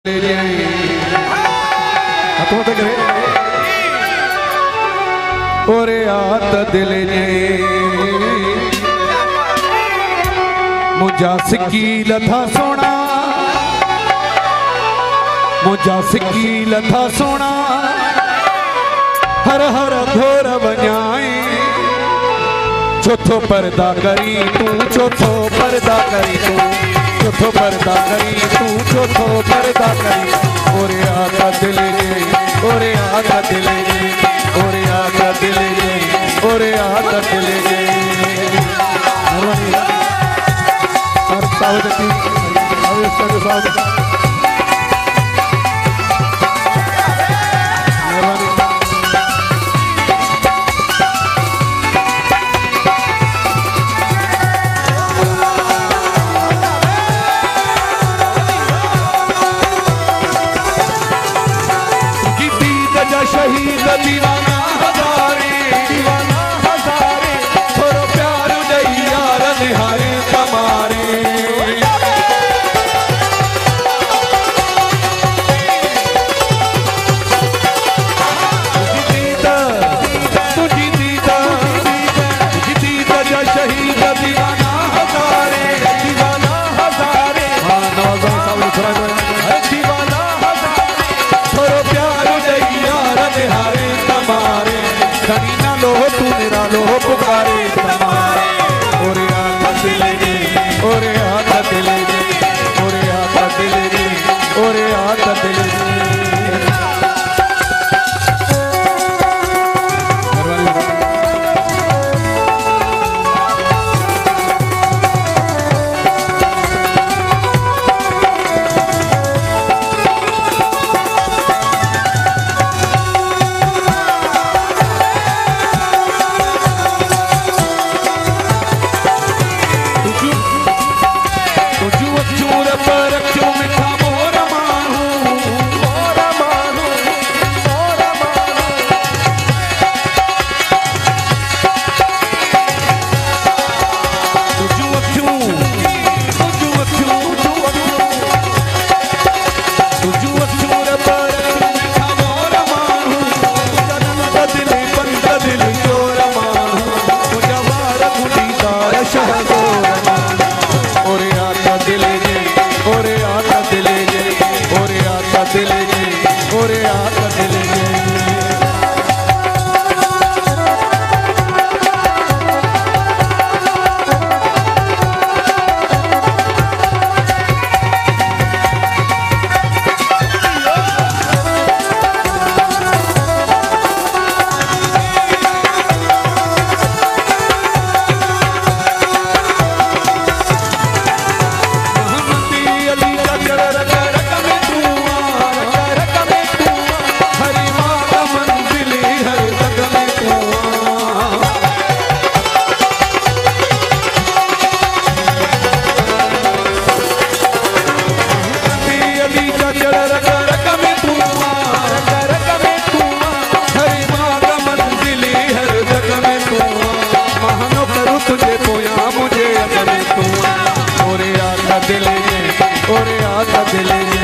और आत दिल ने मुझा सिकील था सोना, मुझा सिकील था सोना, हर हर घोर बजाए चौथो पर्दा करी तू, चौथो पर्दा करी तू, चौथो पर्दा करी तू, चौथो पर्दा करी। और आका दिल ने, और आका दिल ने, और आका दिल ने, और आका दिल ने। और सावधकी अवश्य सावध शहीद दीवाना हजारे, दीवाना हजारे, थोरो प्यार दई यार निहारे तमारे। तुझी दीदा जा शहीद दीवाना हजारे, दीवाना हजारे। हाँ नवाज़ दीवाना हजारे, थोरो प्यार दई यार निहारे तमारे। खड़ी ना लो तू मेरा लो पुकारे तमारे। और आका दिल ने, और आका दिल ने, और आका दिल ने, और आका दिल ने। तुझे पोया मुझे अगर तू, और आका दिल ने, और आका दिल ने।